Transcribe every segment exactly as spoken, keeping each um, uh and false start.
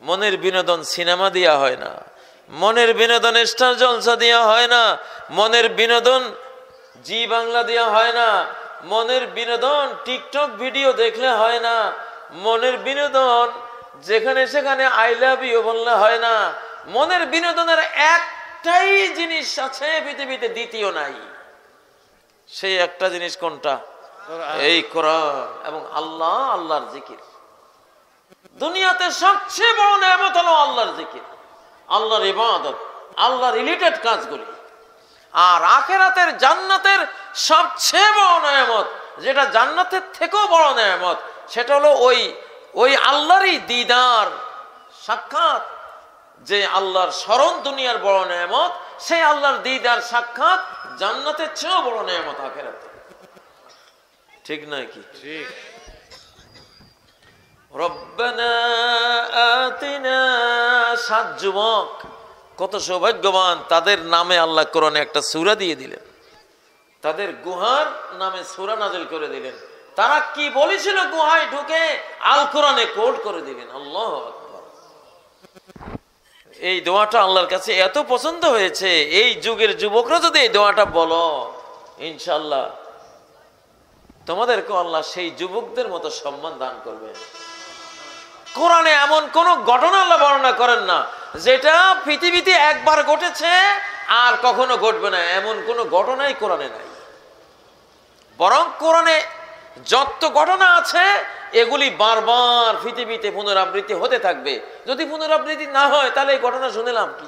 মনের বিনোদন সিনেমা দেওয়া হয় না, মনের বিনোদন স্টার জলসা দেওয়া হয় না, মনের বিনোদন জি বাংলা দেওয়া হয় না, মনের বিনোদন টিকটক ভিডিও দেখলে হয় না, মনের বিনোদন যেখানে সেখানে আই লাভ ইউ বললে হয় না। মনের বিনোদনের একটাই জিনিস আছে পৃথিবীতে, দ্বিতীয় নাই। সেই একটা জিনিস কোনটা? এই কোরআন এবং আল্লাহ, আল্লাহর জিকির। দুনিয়াতে সবচেয়ে বড় নেয়ামত হলো আল্লাহর জিকির, আল্লাহর ইবাদত, আল্লাহ রিলেটেড কাজগুলি। আর আখিরাতের জান্নাতের সবচেয়ে বড় নেয়ামত, যেটা জান্নাতের থেকেও বড় নেয়ামত, সেটা হলো ওই ওই আল্লাহরই দিদার সাক্ষাৎ। যে আল্লাহর স্মরণ দুনিয়ার বড় নেয়ামত, সেই আল্লাহর দিদার সাক্ষাৎ জান্নাতের চেয়েও বড় নেয়ামত আখিরাতে। ঠিক নয় কি? ঠিক। রব্বানা আতিনা, সাত যুবক কত সৌভাগ্যবান, তাদের নামে আল্লাহ কোরআনে একটা সূরা দিয়ে দিলেন, তাদের গুহার নামে সূরা নাযিল করে দিলেন। তারা কি বলেছিল গুহায় ঢুকে, আল কোরআনে কোট করে দিলেন। আল্লাহু আকবার। এই দোয়াটা আল্লাহর কাছে এত পছন্দ হয়েছে, এই যুগের যুবকরা যদি এই দোয়াটা বলো, ইনশাআল্লাহ তোমাদেরকে আল্লাহ সেই যুবকদের মতো সম্মান দান করবে। কোরআনে এমন কোন ঘটনা আল্লাহ বর্ণনা করেন না যেটা পৃথিবীতে একবার ঘটেছে আর কখনো ঘটবে না, এমন কোন ঘটনাই কোরআনে নাই। বরং কোরআনে যত ঘটনা আছে এগুলি বারবার পৃথিবীতে পুনরাবৃত্তি হতে থাকবে। যদি পুনরাবৃত্তি না হয় তাহলে এই ঘটনা শুনলাম কি?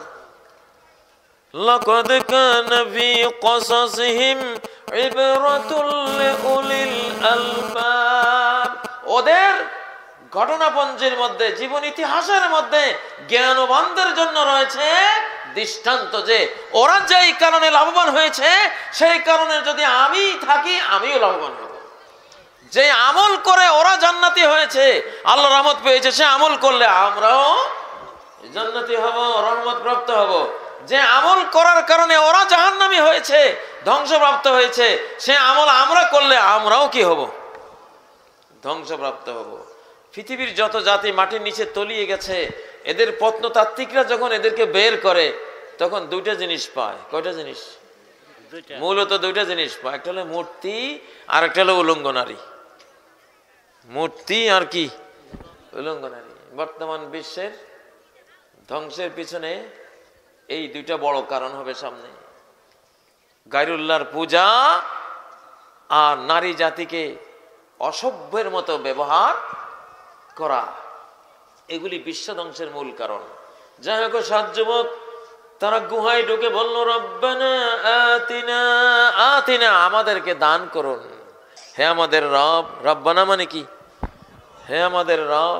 লাকাদ কানা ফি কসাসিহিম ইবরাতুল লিউলিল আলবাব। ওদের ঘটনাপঞ্জের মধ্যে, জীবন ইতিহাসের মধ্যে জ্ঞানবানদের জন্য রয়েছে দৃষ্টান্ত, যে ওরা যেই কারণে লাভবান হয়েছে সেই কারণে যদি আমি থাকি আমিও লাভবান হব। যে আমল করে ওরা জান্নাতি হয়েছে, আল্লাহ রহমত পেয়েছে, সে আমল করলে আমরাও জান্নাতি হব, রহমত প্রাপ্ত হব। যে আমল করার কারণে ওরা জাহান্নামী হয়েছে, ধ্বংসপ্রাপ্ত হয়েছে, সে আমল আমরা করলে আমরাও কি হব? ধ্বংসপ্রাপ্ত হব। পৃথিবীর যত জাতি মাটির নিচে তলিয়ে গেছে, এদের প্রত্নতাত্ত্বিকরা যখন এদেরকে বের করে তখন দুইটা জিনিস পায়। কয়টা জিনিস? মূলত দুইটা জিনিস পায়, একটা হলো মূর্তি আর একটা হলো উলঙ্গ নারী। মূর্তি আর কি? উলঙ্গ নারী। বর্তমান বিশ্বের ধ্বংসের পিছনে এই দুইটা বড় কারণ হবে সামনে। গায়রুল্লাহর পূজা আর নারী জাতিকে অসভ্যের মতো ব্যবহার করা, এগুলি বিশ্ব ধ্বংসের মূল কারণ। যাই হোক, সাত যুবক তারা গুহায় ঢুকে বলল, রব্বানা আতিনা আতিনা, আমাদেরকে দান করুন হে আমাদের রব। রব্বানা মানে কি? হে আমাদের রব,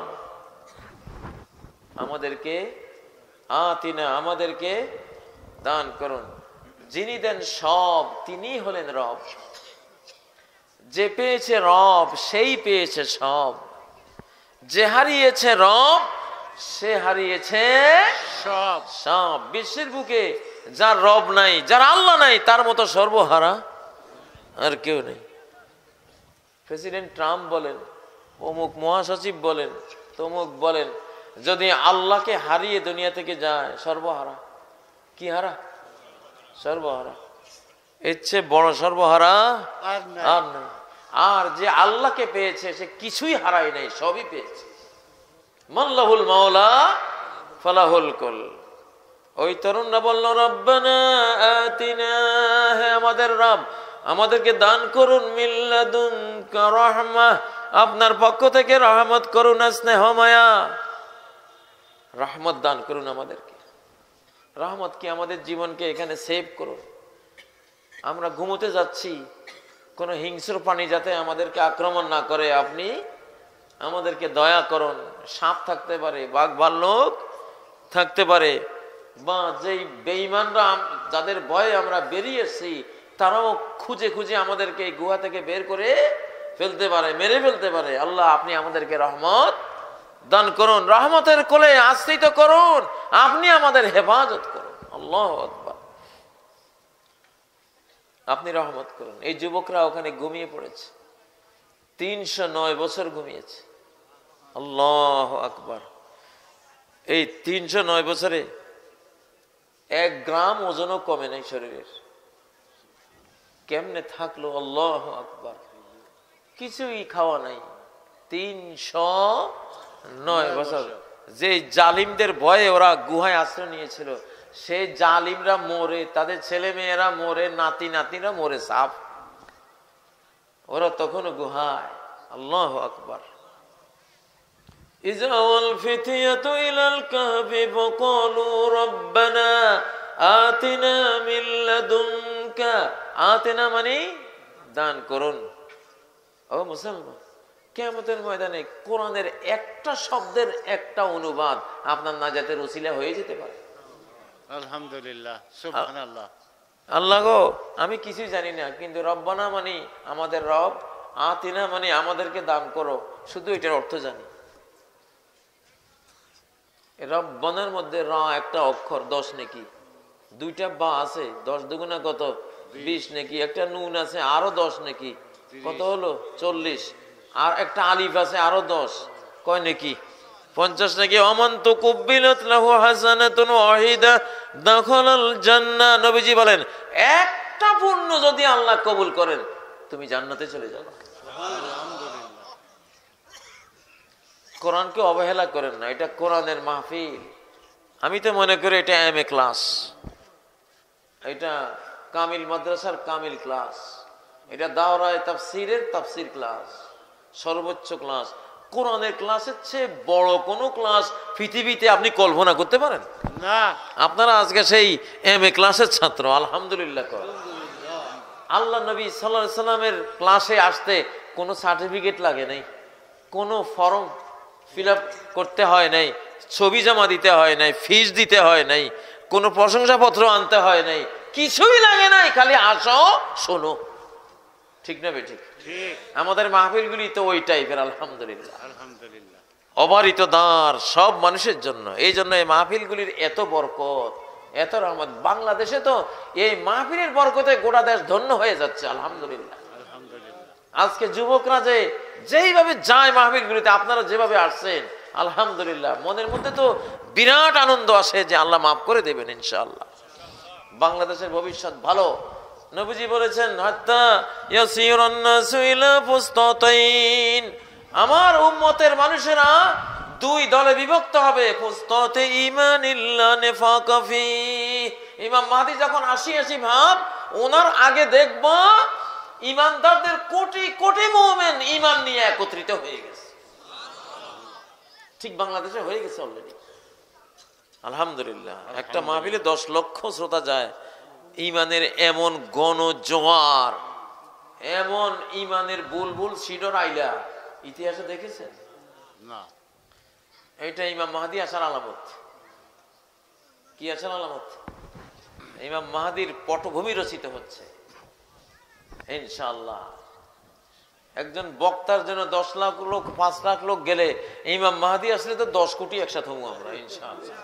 আমাদেরকে আতিনা, আমাদেরকে দান করুন। যিনি দেন সব, তিনি হলেন রব। যে পেয়েছে রব সেই পেয়েছে সব। যে হারিয়েছে রব সে হারিয়েছে সব সব। বিশ্বের বুকে যার রব নাই, যার আল্লাহ নাই, তার মতো সর্বহারা আর কেউ নেই। প্রেসিডেন্ট ট্রাম্প বলেন, অমুক মহাসচিব বলেন, তমুক বলেন, যদি আল্লাহকে হারিয়ে দুনিয়া থেকে যায় সর্বহারা। কি হারা? সর্বহারা। এর চেয়ে বড় সর্বহারা আর নাই। আর যে আল্লাহকে পেয়েছে সে কিছুই হারায় নাই, সবই পেয়েছে। মাল্লাহুল মাওলা ফালাহুল কুল। ওই তরুণরা বলল, রব্বানা আতিনা, হে আমাদের রব, আমাদেরকে দান করুন, মিল্লাদুনকা রাহমাহ, আপনার পক্ষ থেকে রহমত করুন, স্নেহ মায়া, রহমত দান করুন আমাদেরকে। রহমত কি? আমাদের জীবনকে এখানে সেভ করুন। আমরা ঘুমোতে যাচ্ছি, কোন হিংস্র প্রাণী যাতে আমাদেরকে আক্রমণ না করে, আপনি আমাদেরকে দয়া করুন। সাপ থাকতে পারে, বাঘ ভাল্লুক থাকতে পারে, বা যেই বেঈমানরা যাদের ভয়ে আমরা বেরিয়েছি তারাও খুঁজে খুঁজে আমাদেরকে এই গুহা থেকে বের করে ফেলতে পারে, মেরে ফেলতে পারে। আল্লাহ, আপনি আমাদেরকে রহমত দান করুন, রহমতের কোলে আশ্রিত করুন, আপনি আমাদের হেফাজত করুন। আল্লাহু আকবার। আপনি রহমত করুন। এই যুবকরা ওখানে ঘুমিয়ে পড়েছে, তিনশো নয় বছর ঘুমিয়েছে। আল্লাহু আকবার। এই তিনশো নয় বছরে এক গ্রাম ওজনও কমে নাই শরীরের। কেমনে থাকলো? আল্লাহু আকবার। কিছুই খাওয়া নাই তিনশো নয় বছর। যে জালিমদের ভয়ে ওরা গুহায় আশ্রয় নিয়েছিল, সেই জালিমরা মরে, তাদের ছেলে মেয়েরা মরে, নাতি নাতিরা মরে সাফ, ওরা তখনও গুহায়। আল্লাহু আকবার। ইযা ওয়াল ফিতয়াতু ইলাল কাহফি ফাকালু রাব্বানা আতিনা মিন লাদুনকা। আতিনা মানে দান করুন। ও মুসলমান, কিয়ামতের ময়দানে কোরআনের একটা শব্দের একটা অনুবাদ আপনার নাজাতের ওসিলা হয়ে যেতে পারে। আলহামদুলিল্লাহ, সুবহানাল্লাহ। আল্লাহ গো, আমি কিছুই জানি না, কিন্তু রব্বানা মানে আমাদের রব, আতিনা মানে আমাদেরকে দান করো, শুধু এটার অর্থ জানি। রব্বানার মধ্যে র একটা অক্ষর, দশ নেকি। দুইটা বা আছে, দশ দুগুণা কত? বিশ নেকি। একটা নুন আছে, আরো দশ নেকি, কত হলো? চল্লিশ। আর একটা আলিফ আছে, আরো দশ, কয় নেকি? পঞ্চাশ নাকি। অমান তুকুব্বিলাত লাহু হাসানাতুন ওয়াহিদা দাখালাল জান্নাহ। নবীজি বলেন, একটা পুণ্য যদি আল্লাহ কবুল করেন, তুমি জান্নাতে চলে যাবে। কোরআনকে অবহেলা করেন না, এটা কোরআনের মাহফিল। আমি তো মনে করি এটা এম এ ক্লাস, এটা কামিল মাদ্রাসার কামিল ক্লাস, এটা দাওরায়ে তাফসীরের তাফসীর ক্লাস, সর্বোচ্চ ক্লাস। কোরআনের ক্লাসের চেয়ে বড় কোনো ক্লাস পৃথিবীতে আপনি কল্পনা করতে পারেন না। আপনারা আজকে সেই এম এ ক্লাসের ছাত্র, আলহামদুলিল্লাহ। আল্লাহ নবী সাল্লাল্লাহু আলাইহি সাল্লামের ক্লাসে আসতে কোনো সার্টিফিকেট লাগে নাই, কোনো ফর্ম ফিল আপ করতে হয় নাই, ছবি জমা দিতে হয় নাই, ফিস দিতে হয় নাই, কোনো প্রশংসাপত্র আনতে হয় নাই, কিছুই লাগে নাই, খালি আসো শোনো। ঠিক না বেঠিক? আমাদের মাহফিলগুলি তো ওই টাইপের, আলহামদুলিল্লাহ। আলহামদুলিল্লাহ, অবারিত দ্বার সব মানুষের জন্য। এই জন্য এই মাহফিলগুলির এত বরকত, এত রহমত। বাংলাদেশে তো এই মাহফিলের বরকতে গোটা দেশ ধন্য হয়ে যাচ্ছে, আলহামদুলিল্লাহ। আজকে যুবকরা যে যেইভাবে যায় মাহফিলগুলিতে, আপনারা যেভাবে আসছেন, আলহামদুলিল্লাহ, মনের মধ্যে তো বিরাট আনন্দ আসে যে আল্লাহ মাফ করে দেবেন ইনশাআল্লাহ। বাংলাদেশের ভবিষ্যৎ ভালো। নবীজি বলেছেন, হাত্তা ইয়াসিরুন নাসু ইলা ফুসতাতাইন, আমার উম্মতের মানুষেরা দুই দলে বিভক্ত হবে। ফুসতাতে ঈমানিল্লা নিফাকা ফি। ইমাম মাহদী যখন আসি আসি ভাব, ওনার আগে দেখব ইমানদারদের কোটি কোটি মুমিন ঈমান নিয়ে একত্রিত হয়ে গেছে। ঠিক বাংলাদেশে হয়ে গেছে অলরেডি, আলহামদুলিল্লাহ। একটা মাহফিলে দশ লক্ষ শ্রোতা যায়, ইমানের এমন গণজোয়ার, এমন ইমানের বুলবুল সিডর আইলা ইতিহাসে দেখেছেন না। এটা ইমাম মাহদী আসার আলামত। কি আসার আলামত? ইমাম মাহদীর পটভূমি রচিত হচ্ছে ইনশাআল্লাহ। একজন বক্তার জন্য দশ লাখ লোক, পাঁচ লাখ লোক গেলে, ইমাম মাহদী আসলে তো দশ কোটি একসাথে হবো আমরা ইনশাআল্লাহ।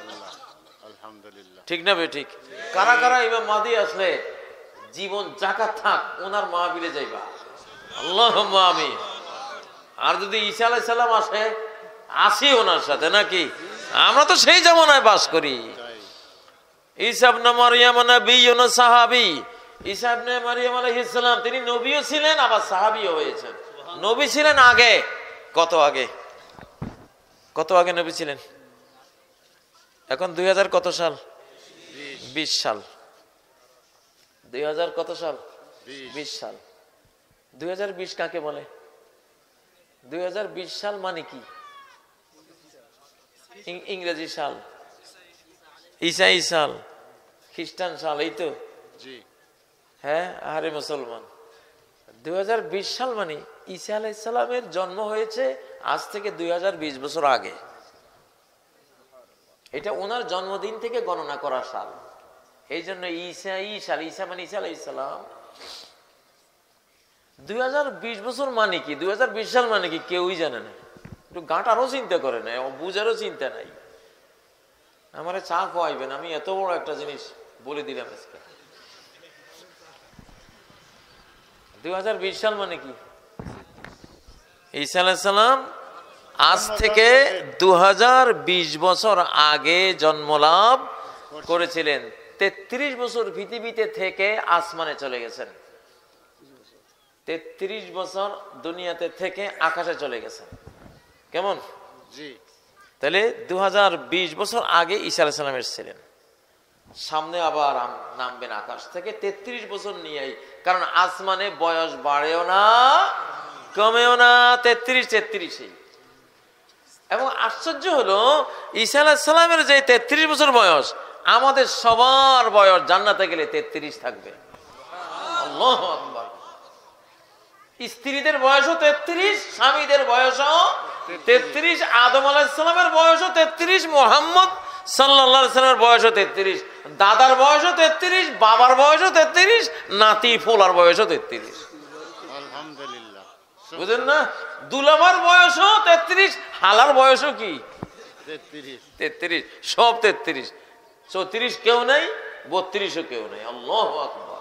ঠিক না বে ঠিক? কারা কারা ইমাম মাহদী আসলে জীবন জাকাত থাক ওনার মাহফিলে যাইবা? আল্লাহুম্মা আমিন। আর যদি ঈসা আলাইহিস সালাম আসে, আসি ওনার সাথে নাকি? আমরা তো সেই জামানায় বাস করি। ঈসা ইবনে মারইয়াম নবিয়্যুন সাহাবী। ঈসা ইবনে মারইয়াম আলাইহিস সালাম তিনি নবীও ছিলেন, আবার সাহাবীও হয়েছেন। নবী ছিলেন আগে, কত আগে, কত আগে নবী ছিলেন? এখন দুই হাজার কত সাল? বিশ সাল। দুই হাজার কত সাল? বিশ সাল। দুই হাজার বিশ কাকে বলে? দুই হাজার বিশ সাল মানে কি? ইংরেজি সাল, ঈসাই সাল, খ্রিস্টান সাল, এই তো। হ্যাঁ, আরে মুসলমান, দুই হাজার বিশ সাল মানে ঈসা আলাইহিস সালামের জন্ম হয়েছে আজ থেকে দুই হাজার বিশ বছর আগে। এটা ওনার জন্মদিন থেকে গণনা করা সাল। এই জন্য ঈসা ই সাল, ঈসা মানে ঈসা আলাইহিস সালাম। দুই হাজার বিশ বছর মানে কি, দুই হাজার বিশ সাল মানে কি কেউই জানে না। একটু গাঁটারও চিন্তা করে না, বুঝারও চিন্তা নাই। আমারে চা খাওয়াইবেন, আমি এত বড় একটা জিনিস বলে দিলাম আজকে। দুই হাজার বিশ সাল মানে কি? ঈসা আলাইহিস সালাম আজ থেকে দু হাজার বিশ বছর আগে জন্মলাভ করেছিলেন, তেত্রিশ বছর পৃথিবীতে থেকে আসমানে চলে গেছেন, তেত্রিশ বছর দুনিয়াতে থেকে আকাশে চলে গেছেন। কেমন? জি। তাহলে দু হাজার বিশ বছর আগে ঈসা আলাইহিস সালাম এসেছিলেন, সামনে আবার নামবেন আকাশ থেকে তেত্রিশ বছর নিয়েই, কারণ আসমানে বয়স বাড়েও না কমেও না, তেত্রিশ তেত্রিশই। এবং আশ্চর্য হলো ঈসা আলাইহিস সালামের যে তেত্রিশ বছর বয়স, আমাদের সবার বয়স জান্নাতে গেলে তেত্রিশ থাকবে। আল্লাহু আকবার। স্ত্রীদের বয়সও তেত্রিশ, স্বামীদের বয়সও তেত্রিশ, আদম আলাইহিস সালামের বয়সও তেত্রিশ, মুহাম্মদ সাল্লাল্লাহু আলাইহি সাল্লামের বয়সও তেত্রিশ, দাদার বয়সও তেত্রিশ, বাবার বয়সও তেত্রিশ, নাতি ফোলার বয়সও তেত্রিশ। আলহামদুলিল্লাহ। বুঝলেন না? দুলাভার বয়সও তেত্রিশ, হালার বয়সও কি তেত্রিশ। তেত্রিশ, সব তেত্রিশ। চৌত্রিশ কেউ নেই, বত্রিশও কেউ নেই। আল্লাহু আকবার।